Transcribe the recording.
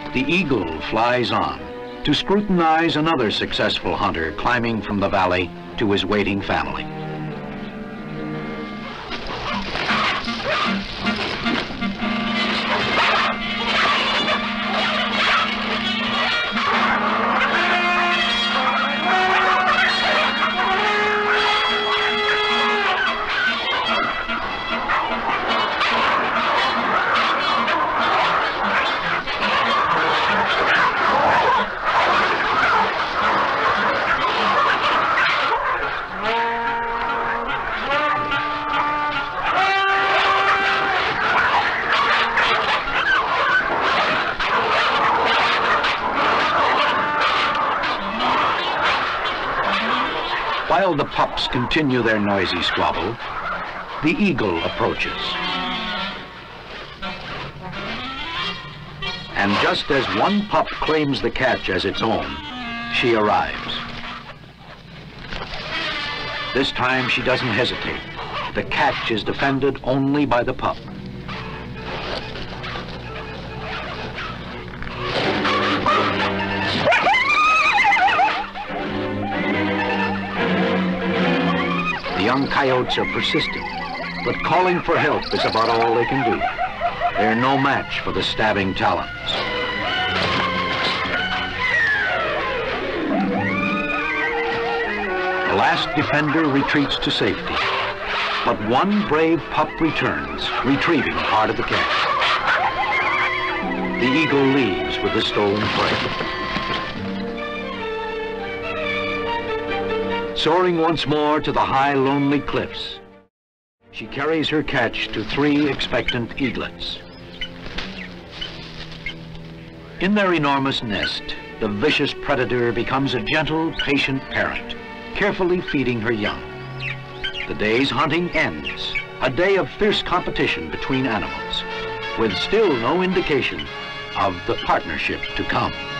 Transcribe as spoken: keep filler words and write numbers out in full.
The eagle flies on to scrutinize another successful hunter climbing from the valley to his waiting family. While the pups continue their noisy squabble, the eagle approaches. And just as one pup claims the catch as its own, she arrives. This time she doesn't hesitate. The catch is defended only by the pup. The young coyotes are persistent, but calling for help is about all they can do. They're no match for the stabbing talons. The last defender retreats to safety, but one brave pup returns, retrieving part of the catch. The eagle leaves with the stolen prey. Soaring once more to the high, lonely cliffs, she carries her catch to three expectant eaglets. In their enormous nest, the vicious predator becomes a gentle, patient parent, carefully feeding her young. The day's hunting ends, a day of fierce competition between animals, with still no indication of the partnership to come.